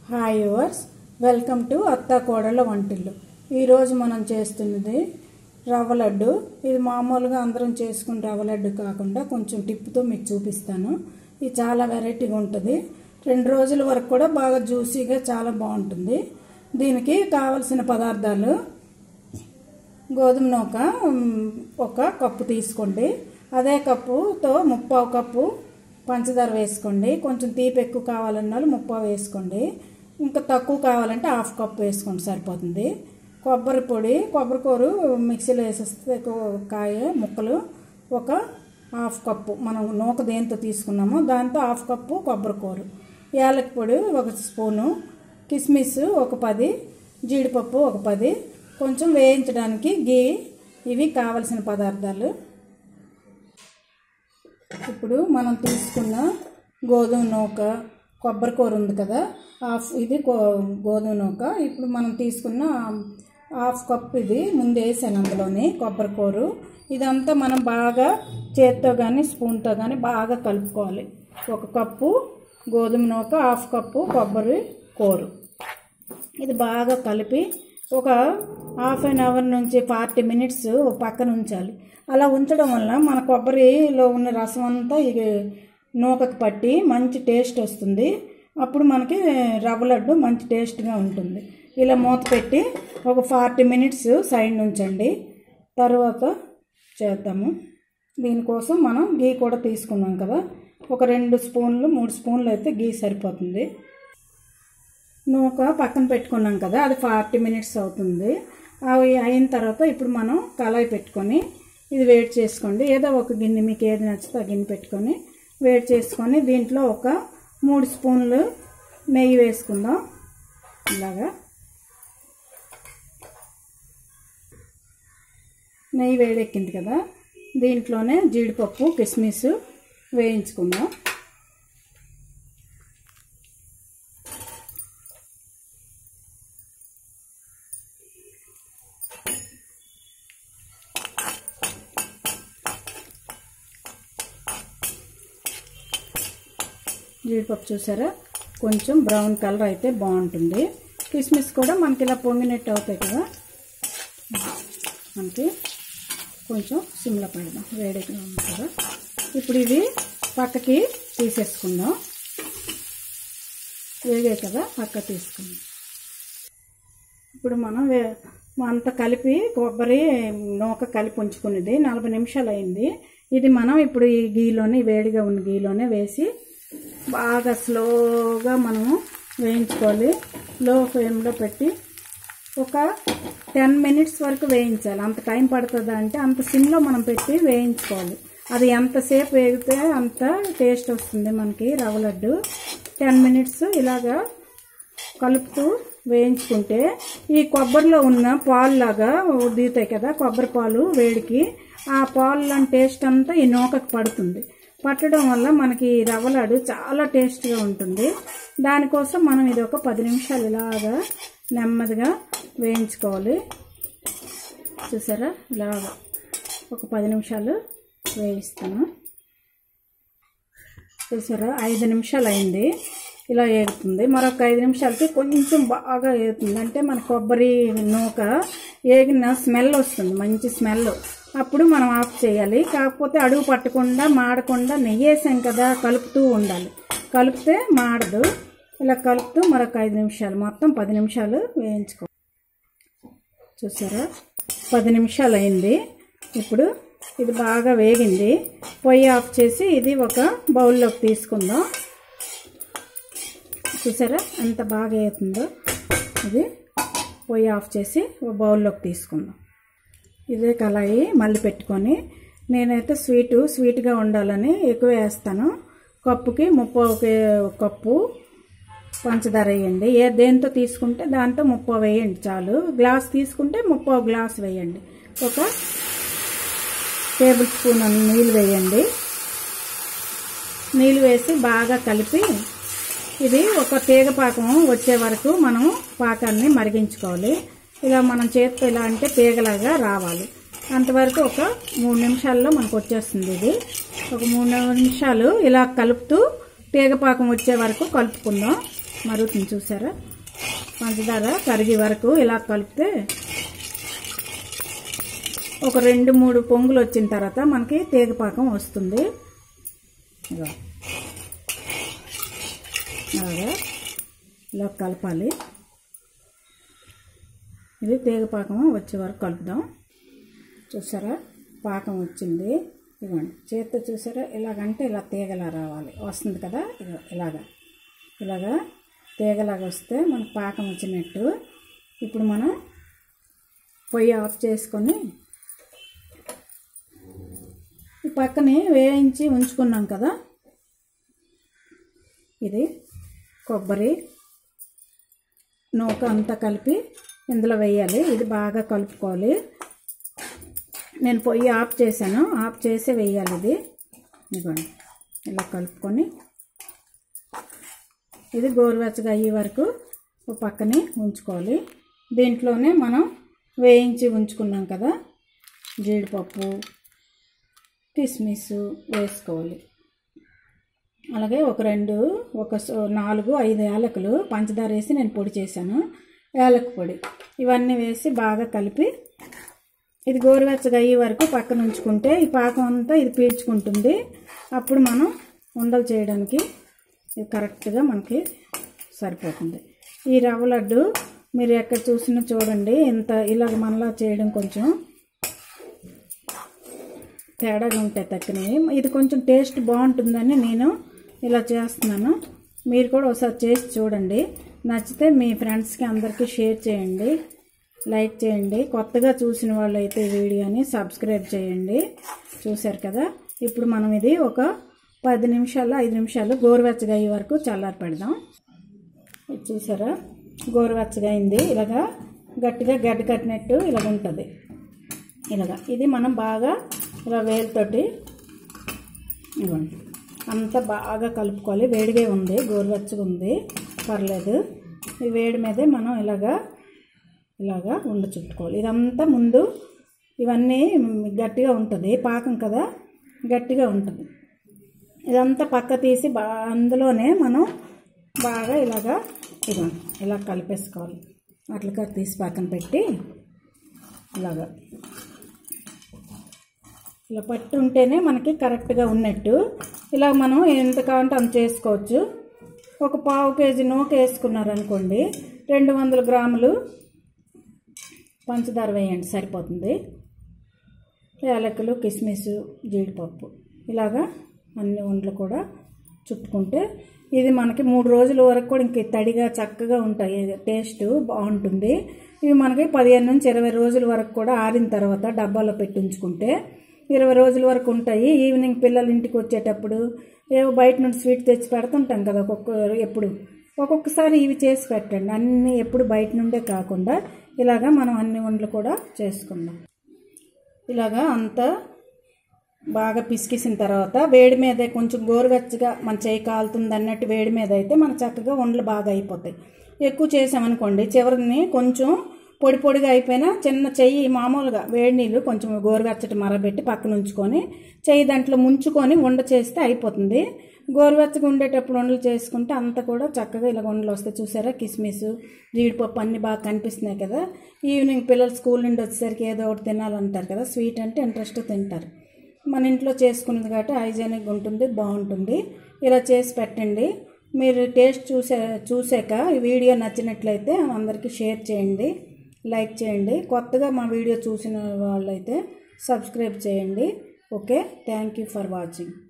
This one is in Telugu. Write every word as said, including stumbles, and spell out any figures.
హాయ్ యువర్స్, వెల్కమ్ టు అత్తా కోడళ్ళ వంటిల్లు. ఈరోజు మనం చేస్తున్నది రవ్వ లడ్డు. ఇది మామూలుగా అందరం చేసుకుని రవ్వ లడ్డు కాకుండా కొంచెం టిప్తో మీకు చూపిస్తాను. ఇది చాలా వెరైటీగా ఉంటుంది. రెండు రోజుల వరకు కూడా బాగా జ్యూసీగా చాలా బాగుంటుంది. దీనికి కావలసిన పదార్థాలు: గోధుమ నూక ఒక కప్పు తీసుకోండి. అదే కప్పుతో ముప్పావు కప్పు పంచదార వేసుకోండి. కొంచెం తీపి ఎక్కువ కావాలన్న వాళ్ళు ముప్పావు వేసుకోండి. ఇంకా తక్కువ కావాలంటే హాఫ్ కప్ వేసుకోండి, సరిపోతుంది. కొబ్బరి పొడి, కొబ్బరి కూరు మిక్సీలో వేసేస్తే కాయ ముక్కలు ఒక హాఫ్ కప్పు, మనం నూక దేంతో తీసుకున్నామో దాంతో హాఫ్ కప్పు కొబ్బరి కూరు, యాలకి పొడి ఒక స్పూను, కిస్మిస్ ఒక పది, జీడిపప్పు ఒక పది, కొంచెం వేయించడానికి గీ. ఇవి కావలసిన పదార్థాలు. ఇప్పుడు మనం తీసుకున్న గోధుమ నూక, కొబ్బరి కూర ఉంది కదా, హాఫ్ ఇది గోధుమ నూక. ఇప్పుడు మనం తీసుకున్న హాఫ్ కప్ ఇది ముందు వేసాను అందులోని కొబ్బరి కూర. ఇదంతా మనం బాగా చేత్తో కానీ స్పూన్తో కానీ బాగా కలుపుకోవాలి. ఒక కప్పు గోధుమ నూక, హాఫ్ కప్పు కొబ్బరి కూర. ఇది బాగా కలిపి ఒక హాఫ్ అన్ అవర్ నుంచి ఫార్టీ మినిట్స్ పక్కన ఉంచాలి. అలా ఉంచడం వల్ల మన కొబ్బరిలో ఉన్న రసం అంతా ఇది నూకకు పట్టి మంచి టేస్ట్ వస్తుంది. అప్పుడు మనకి రవ్వ లడ్డు మంచి టేస్ట్గా ఉంటుంది. ఇలా మూత పెట్టి ఒక ఫార్టీ మినిట్స్ సైడ్ ఉంచండి. తర్వాత చేద్దాము. దీనికోసం మనం గీ కూడా తీసుకున్నాం కదా, ఒక రెండు స్పూన్లు మూడు స్పూన్లు అయితే గీ సరిపోతుంది. నూక పక్కన పెట్టుకున్నాం కదా, అది ఫార్టీ మినిట్స్ అవుతుంది. అవి అయిన తర్వాత ఇప్పుడు మనం కళాయి పెట్టుకొని ఇది వేడి చేసుకోండి. ఏదో ఒక గిన్నె మీకు ఏది నచ్చితే ఆ గిన్నె పెట్టుకొని వేడి చేసుకొని దీంట్లో ఒక మూడు స్పూన్లు నెయ్యి వేసుకుందాం. ఇలాగా నెయ్యి వేడెక్కింది కదా, దీంట్లోనే జీడిపప్పు కిస్మిస్ వేయించుకుందాం. జీడిపప్పు చూసారా, కొంచెం బ్రౌన్ కలర్ అయితే బాగుంటుంది. కిస్మిస్ కూడా మనకి ఇలా పొంగినట్టు అవుతాయి కదా. మనకి కొంచెం సిమ్లో పెడదాం, వేడిగా ఉంది కదా. ఇప్పుడు ఇవి పక్కకి తీసేసుకుందాం. వేగే కదా, పక్క తీసుకుందాం. ఇప్పుడు మనం వే అంత కలిపి కొబ్బరి నూక కలిపి ఉంచుకునేది నలభై నిమిషాలు అయింది. ఇది మనం ఇప్పుడు ఈ గీలోనే, వేడిగా ఉన్న గీలోనే వేసి బాగా స్లోగా మనము వేయించుకోవాలి. లో ఫ్లేమ్లో పెట్టి ఒక టెన్ మినిట్స్ వరకు వేయించాలి. అంత టైం పడుతుందా అంటే అంత సిమ్లో మనం పెట్టి వేయించుకోవాలి. అది ఎంతసేపు వేగితే అంత టేస్ట్ వస్తుంది మనకి రవ్వ లడ్డు. టెన్ మినిట్స్ ఇలాగా కలుపుతూ వేయించుకుంటే ఈ కొబ్బరిలో ఉన్న పాలులాగా దిగుతాయి కదా, కొబ్బరి పాలు వేడికి ఆ పాలు టేస్ట్ అంతా ఈ నూకకు పడుతుంది. పట్టడం వల్ల మనకి రవ్వ లడ్డు చాలా టేస్ట్గా ఉంటుంది. దానికోసం మనం ఇది ఒక పది నిమిషాలు ఇలాగా నెమ్మదిగా వేయించుకోవాలి. చూసారా, ఇలాగా ఒక పది నిమిషాలు వేయిస్తాను. చూసారా, ఐదు నిమిషాలు అయింది. ఇలా ఏగుతుంది. మరొక ఐదు నిమిషాలకి కొంచెం బాగా ఏగుతుంది. అంటే మన కొబ్బరి నూక ఏగిన స్మెల్ వస్తుంది, మంచి స్మెల్. అప్పుడు మనం ఆఫ్ చేయాలి. కాకపోతే అడుగు పట్టకుండా మాడకుండా నెయ్యి వేసాం కదా, కలుపుతూ ఉండాలి. కలిపితే మాడదు. ఇలా కలుపుతూ మరొక ఐదు నిమిషాలు, మొత్తం పది నిమిషాలు వేయించుకో. చూసారా, పది నిమిషాలు అయింది. ఇప్పుడు ఇది బాగా వేగింది. పొయ్యి ఆఫ్ చేసి ఇది ఒక బౌల్లోకి తీసుకుందాం. చూసారా ఎంత బాగా అవుతుందో. ఇది పొయ్యి ఆఫ్ చేసి ఒక బౌల్లోకి తీసుకుందాం. ఇదే కళాయి మళ్ళీ పెట్టుకొని, నేనైతే స్వీటు స్వీట్గా ఉండాలని ఎక్కువ వేస్తాను. కప్పుకి ముప్పావు కప్పు పంచదార వేయండి. ఏ దేంతో తీసుకుంటే దాంతో ముప్పావు వేయండి చాలు. గ్లాస్ తీసుకుంటే ముప్పావు గ్లాస్ వేయండి. ఒక టేబుల్ స్పూన్ నీళ్ళు వేయండి. నీళ్ళు వేసి బాగా కలిపి ఇది ఒక తీగ పాకం వచ్చే వరకు మనం పాకాన్ని మరిగించుకోవాలి. ఇలా మనం చేతితో ఇలా అంటే తీగలాగా రావాలి. అంతవరకు ఒక మూడు నిమిషాల్లో మనకు వచ్చేస్తుంది. ఇది ఒక మూడు నిమిషాలు ఇలా కలుపుతూ తీగపాకం వచ్చే వరకు కలుపుకుందాం. మరుగుతుంది చూసారా. పంచదార కరిగే వరకు ఇలా కలిపితే ఒక రెండు మూడు పొంగులు వచ్చిన తర్వాత మనకి తీగపాకం వస్తుంది. ఇలా అలాగా ఇలా కలపాలి. ఇది తీగపాకం వచ్చే వరకు కలుపుదాం. చూసారా పాకం వచ్చింది. ఇవ్వండి చేత్తో చూసారా ఇలాగంటే ఇలా తీగలా రావాలి, వస్తుంది కదా. ఇలాగా ఇలాగా తీగలాగా వస్తే మనకు పాకం వచ్చినట్టు. ఇప్పుడు మనం పొయ్యి ఆఫ్ చేసుకొని ఈ పక్కనే వేయించి ఉంచుకున్నాం కదా, ఇది కొబ్బరి నూక అంతా కలిపి ఇందులో వేయాలి. ఇది బాగా కలుపుకోవాలి. నేను పొయ్యి ఆఫ్ చేశాను, ఆఫ్ చేసి వేయాలి. ఇది ఇదిగోండి ఇలా కలుపుకొని ఇది గోరువెచ్చగా అయ్యే వరకు పక్కనే ఉంచుకోవాలి. దీంట్లోనే మనం వేయించి ఉంచుకున్నాం కదా జీడిపప్పు కిస్మిస్ వేసుకోవాలి. అలాగే ఒక రెండు ఒక నాలుగు ఐదు యాలకులు పంచదార వేసి నేను పొడి చేశాను, యాలక పొడి. ఇవన్నీ వేసి బాగా కలిపి ఇది గోరువెచ్చగా అయ్యే వరకు పక్కన ఉంచుకుంటే ఈ పాకం అంతా ఇది పీల్చుకుంటుంది. అప్పుడు మనం ఉండలు చేయడానికి ఇది కరెక్ట్గా మనకి సరిపోతుంది. ఈ రవ్వ లడ్డు మీరు ఎక్కడ చూసినా చూడండి, ఇంత ఇలాగ మనలా చేయడం కొంచెం తేడాగా ఉంటాయి తక్కినవి. ఇది కొంచెం టేస్ట్ బాగుంటుందని నేను ఇలా చేస్తున్నాను. మీరు కూడా ఒకసారి చేసి చూడండి. నచ్చితే మీ ఫ్రెండ్స్కి అందరికీ షేర్ చేయండి, లైక్ చేయండి. కొత్తగా చూసిన వాళ్ళు అయితే ఈ వీడియోని సబ్స్క్రైబ్ చేయండి. చూశారు కదా. ఇప్పుడు మనం ఇది ఒక పది నిమిషాలు ఐదు నిమిషాలు గోరువెచ్చగా అయ్యే వరకు చల్లారి పెడదాం. ఇది చూసారా గోరువెచ్చగా అయింది. ఇలాగా గట్టిగా గడ్డ కట్టినట్టు ఇలాగ ఉంటుంది. ఇలాగా ఇది మనం బాగా ఇలా వేలుతోటి ఇవ్వండి అంతా బాగా కలుపుకోవాలి. వేడిగా ఉంది, గోరువెచ్చగా ఉంది, పర్లేదు. ఈ వేడి మీదే మనం ఇలాగా ఇలాగా ఉండ చుట్టుకోవాలి. ఇదంతా ముందు ఇవన్నీ గట్టిగా ఉంటుంది, పాకం కదా గట్టిగా ఉంటుంది. ఇదంతా పక్క తీసి బా అందులోనే మనం బాగా ఇలాగా ఇవ్వండి ఇలా కలిపేసుకోవాలి. అట్లా తీసి పక్కన పెట్టి ఇలాగా ఇలా పట్టు ఉంటేనే మనకి కరెక్ట్గా ఉన్నట్టు. ఇలా మనం ఎంత కావాలంటే అంత చేసుకోవచ్చు. ఒక పావు కేజీ నూక వేసుకున్నారనుకోండి, రెండు వందల గ్రాములు పంచదార వేయండి సరిపోతుంది. యాలకులు కిస్మిస్ జీడిపప్పు ఇలాగా అన్ని ఉండలు కూడా చుట్టుకుంటే ఇది మనకి మూడు రోజుల వరకు కూడా ఇంక తడిగా చక్కగా ఉంటాయి, టేస్ట్ బాగుంటుంది. ఇవి మనకి పదిహేను నుంచి ఇరవై రోజుల వరకు కూడా ఆరిన తర్వాత డబ్బాలో పెట్టి ఉంచుకుంటే ఇరవై రోజుల వరకు ఉంటాయి. ఈవినింగ్ పిల్లలు ఇంటికి వచ్చేటప్పుడు ఏవో బయట నుండి స్వీట్ తెచ్చి పెడుతుంటాం కదా ఒక్కొక్క ఎప్పుడు ఒక్కొక్కసారి ఇవి చేసి పెట్టండి. అన్నీ ఎప్పుడు బయట నుండే కాకుండా ఇలాగా మనం అన్ని వంటలు కూడా చేసుకుందాం. ఇలాగా అంతా బాగా పిసికిసిన తర్వాత వేడి మీద కొంచెం గోరువెచ్చగా మన చేయి కాలుతుంది అన్నట్టు వేడి మీద అయితే మన చక్కగా వంటలు బాగా అయిపోతాయి. ఎక్కువ చేసామనుకోండి చివరిని కొంచెం పొడి పొడిగా అయిపోయినా చిన్న చెయ్యి మామూలుగా వేడి నీళ్ళు కొంచెం గోరువెచ్చటి మరబెట్టి పక్కన ఉంచుకొని చెయ్యి దాంట్లో ముంచుకొని వండ చేస్తే అయిపోతుంది. గోరువెచ్చగా ఉండేటప్పుడు వండలు చేసుకుంటే అంతా కూడా చక్కగా ఇలా వండలు వస్తాయి. చూసారా కిస్మిస్ జీడిపప్పు అన్నీ బాగా కనిపిస్తున్నాయి కదా. ఈవినింగ్ పిల్లలు స్కూల్ నుండి వచ్చేసరికి ఏదో ఒకటి తినాలంటారు కదా, స్వీట్ అంటే ఇంట్రెస్ట్ తింటారు. మన ఇంట్లో చేసుకున్నది కాబట్టి హైజీనిక్గా ఉంటుంది, బాగుంటుంది. ఇలా చేసి పెట్టండి. మీరు టేస్ట్ చూసే చూసాక ఈ వీడియో నచ్చినట్లయితే అందరికీ షేర్ చేయండి, లైక్ చేయండి. కొత్తగా మా వీడియో చూసిన వాళ్ళైతే సబ్స్క్రైబ్ చేయండి. Okay, thank you for watching.